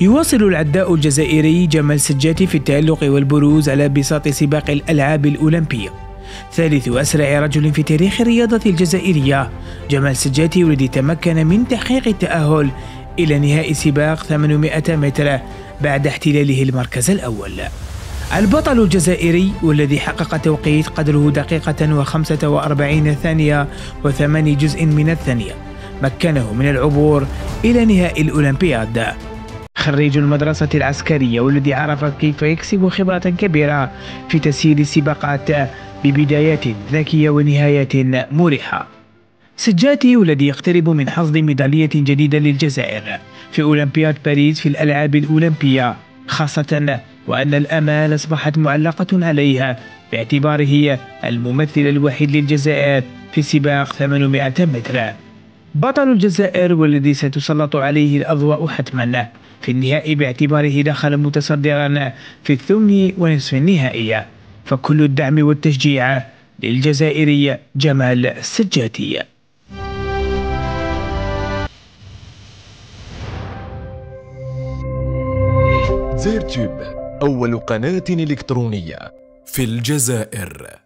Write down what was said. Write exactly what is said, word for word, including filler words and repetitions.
يواصل العداء الجزائري جمال سجاتي في التألق والبروز على بساط سباق الألعاب الأولمبية. ثالث أسرع رجل في تاريخ الرياضة الجزائرية، جمال سجاتي والذي تمكن من تحقيق التأهل إلى نهائي سباق ثمانمائة متر بعد احتلاله المركز الأول. البطل الجزائري والذي حقق توقيت قدره دقيقة وخمسة وأربعين ثانية وثماني جزء من الثانية مكنه من العبور إلى نهائي الأولمبياد. خريج المدرسة العسكرية والذي عرف كيف يكسب خبرة كبيرة في تسيير السباقات ببدايات ذكية ونهايات مريحة. سجاتي والذي يقترب من حصد ميدالية جديدة للجزائر في أولمبياد باريس في الألعاب الأولمبية، خاصة وأن الآمال أصبحت معلقة عليها باعتباره الممثل الوحيد للجزائر في سباق ثمانمائة متر. بطل الجزائر والذي ستسلط عليه الأضواء حتما في النهائي باعتباره دخل متصدرا في الثمن ونصف النهائي، فكل الدعم والتشجيع للجزائري جمال سجاتي. زيرتوب، أول قناة إلكترونية في الجزائر.